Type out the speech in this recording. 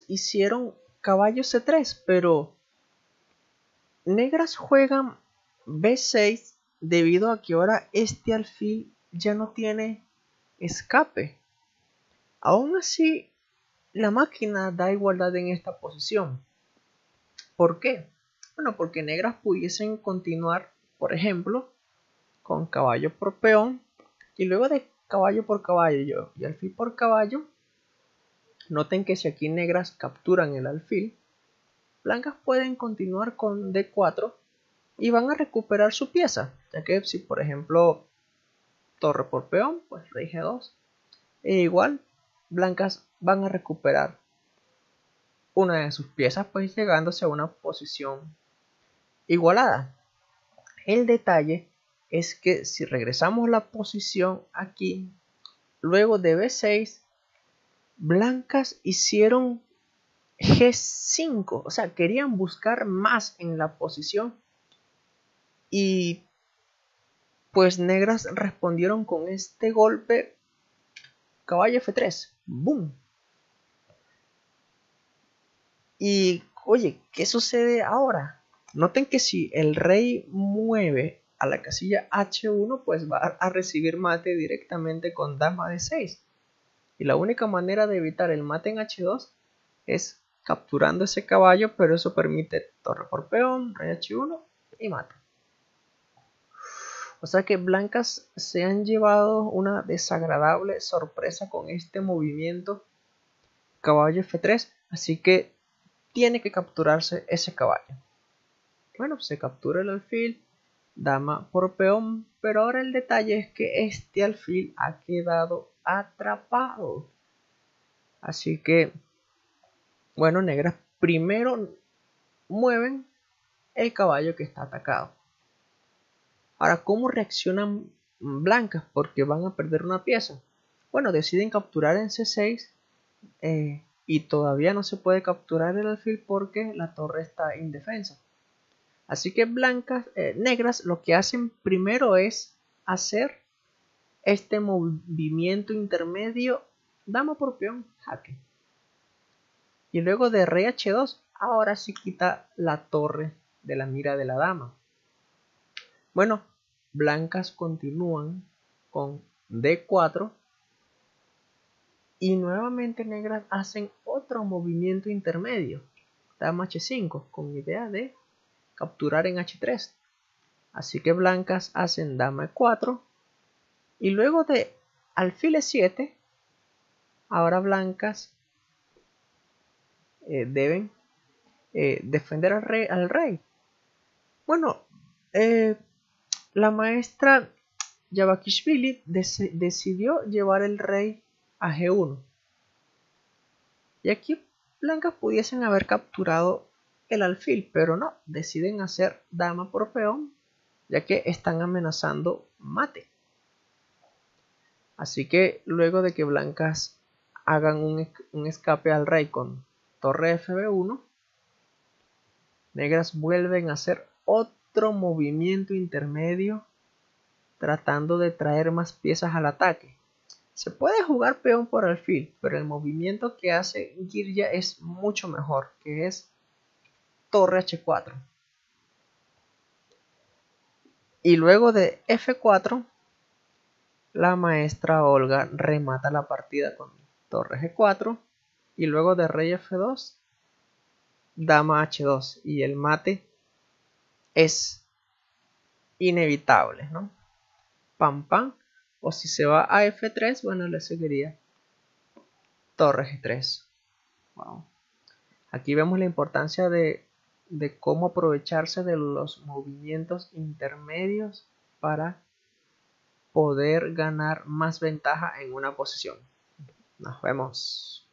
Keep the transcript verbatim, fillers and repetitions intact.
hicieron caballo ce tres, pero negras juegan be seis debido a que ahora este alfil ya no tiene escape. Aún así, la máquina da igualdad en esta posición. ¿Por qué? Bueno, porque negras pudiesen continuar, por ejemplo, con caballo por peón, y luego de caballo por caballo y alfil por caballo, noten que si aquí negras capturan el alfil, blancas pueden continuar con de cuatro y van a recuperar su pieza, ya que si por ejemplo torre por peón, pues rey ge dos, e igual blancas van a recuperar una de sus piezas, pues llegándose a una posición igualada. El detalle es que si regresamos la posición aquí, luego de be seis, blancas hicieron ge cinco, o sea, querían buscar más en la posición y pues negras respondieron con este golpe, caballo efe tres, boom. Y oye, ¿qué sucede ahora? Noten que si el rey mueve a la casilla hache uno, pues va a recibir mate directamente con dama de seis. Y la única manera de evitar el mate en hache dos es capturando ese caballo, pero eso permite torre por peón, rey hache uno y mate. O sea que blancas se han llevado una desagradable sorpresa con este movimiento caballo efe tres, así que tiene que capturarse ese caballo. Bueno, se captura el alfil, dama por peón, pero ahora el detalle es que este alfil ha quedado atrapado. Así que, bueno, negras primero mueven el caballo que está atacado. Ahora, ¿cómo reaccionan blancas? Porque van a perder una pieza. Bueno, deciden capturar en ce seis eh, y todavía no se puede capturar el alfil porque la torre está indefensa. Así que blancas, eh, negras lo que hacen primero es hacer este movimiento intermedio, dama por peón, jaque. Y luego de rey hache dos, ahora sí quita la torre de la mira de la dama. Bueno, blancas continúan con de cuatro y nuevamente negras hacen otro movimiento intermedio, dama hache cinco, con idea de capturar en hache tres. Así que blancas hacen dama e cuatro y luego de alfil e siete, ahora blancas eh, deben eh, defender al rey, al rey. Bueno, eh, la maestra Yabakishvili dec decidió llevar el rey a ge uno. Y aquí blancas pudiesen haber capturado el alfil, pero no, deciden hacer dama por peón, ya que están amenazando mate. Así que luego de que blancas hagan un, un escape al rey con torre efe be uno, negras vuelven a hacer otro movimiento intermedio tratando de traer más piezas al ataque. Se puede jugar peón por alfil, pero el movimiento que hace Girya es mucho mejor, que es torre hache cuatro. Y luego de efe cuatro, la maestra Olga remata la partida con torre ge cuatro y luego de rey efe dos, dama hache dos, y el mate es inevitable, ¿no? Pam pam, o si se va a efe tres, bueno, le seguiría torre ge tres. Wow. Aquí vemos la importancia de, de cómo aprovecharse de los movimientos intermedios para poder ganar más ventaja en una posición. Nos vemos.